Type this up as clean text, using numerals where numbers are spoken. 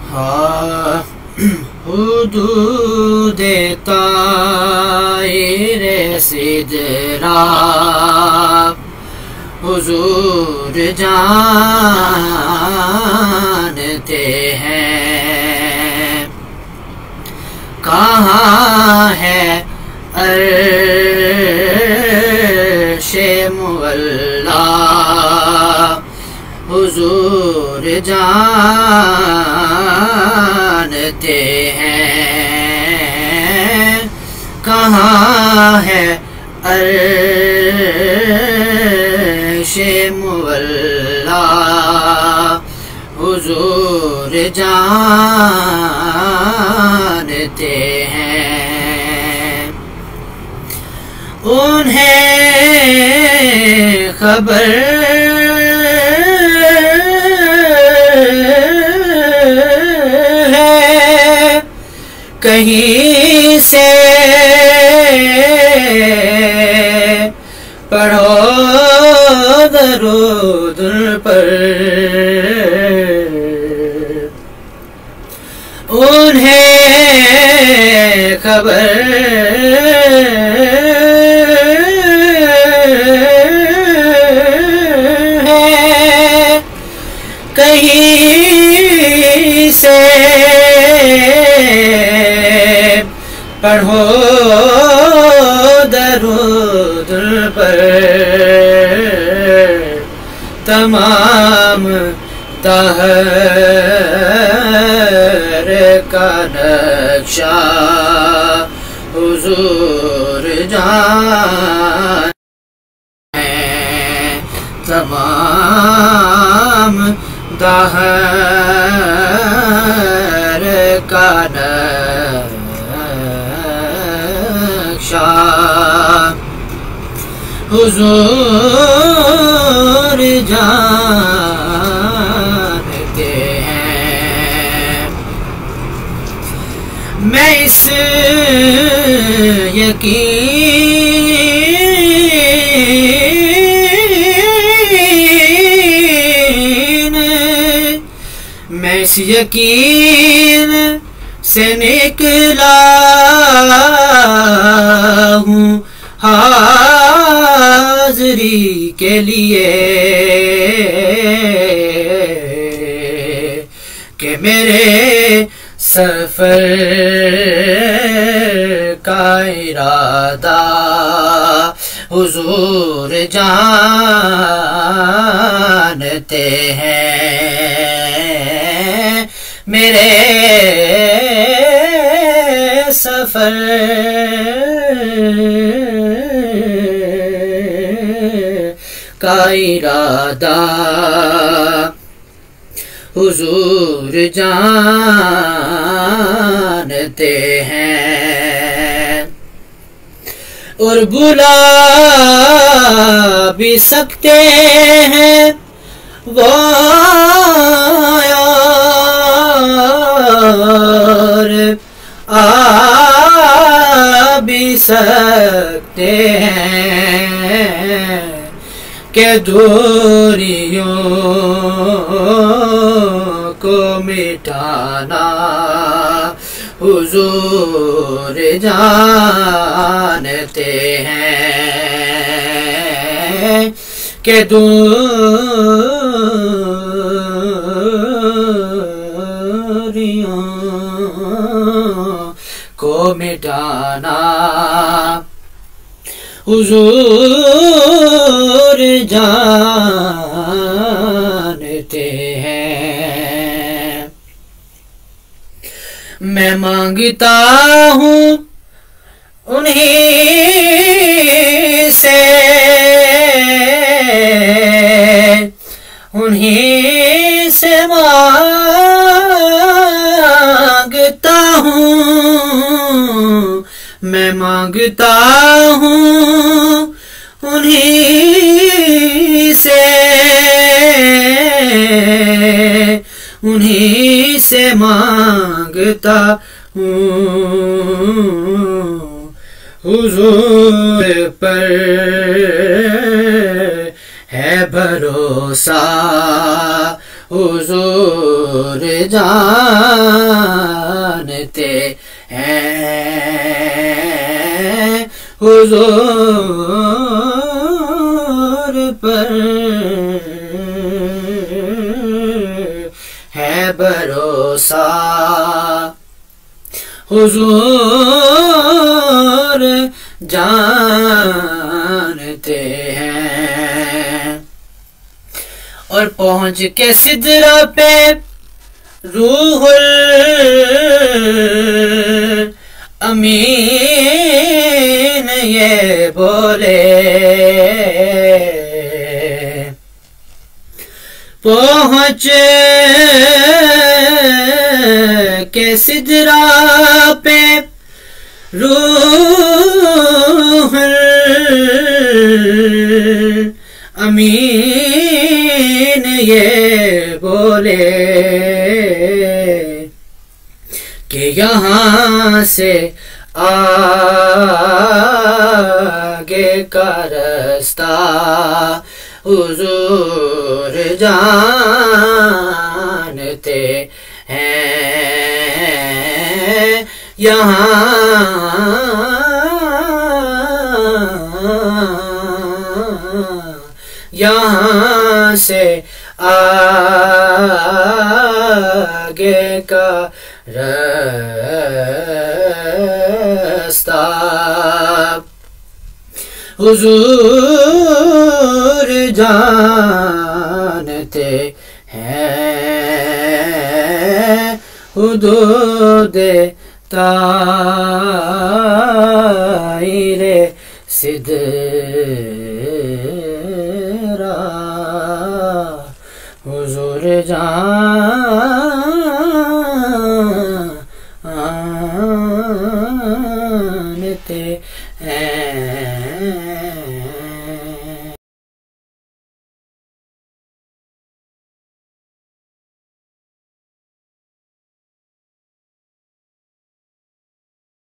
حدود طائر سدرا حضور جانتے ہیں، کہاں ہے عرش مولا حضور جانتے ہیں، کہاں ہے عرش مولا حضور جانتے ہیں، انہیں خبر ہے کہیں سے پڑھو درود پر، انہیں خبر ہے کہیں سے پڑھو درود پر، تمام طہر کا نقشہ حضور جان ہے، تمام طہر کا نقشہ حضور جانتے ہیں، میں اس یقین سے نکلا ہوں حاضری کے لیے کہ میرے سفر کا ارادہ حضور جانتے ہیں، میرے سفر کا ارادہ حضور جانتے ہیں، اور بلا بھی سکتے ہیں وہ اور آ بھی سکتے ہیں کہ دوریوں کو مٹانا حضور جانتے ہیں، کہ دوریوں کو مٹانا حضور جانتے ہیں، میں مانگتا ہوں انہیں سے، انہیں سے مانگتا ہوں، میں مانگتا ہوں انہیں سے، انہیں سے مانگتا ہوں، حضور پر ہے بھروسہ حضور جانتے ہیں حضور پر ہے بھروسہ حضور جانتے ہیں اور پہنچ کے سدرہ پہ روح الامین یہ بولے پہنچ کے سدرہ پہ روح الامین یہ بولے کہ یہاں سے آگے کا رستہ حضور جانتے ہیں یہاں سے آگے کا رستہ حضور جانتے ہیں حدود طائر سدرہ حضور جانتے ہیں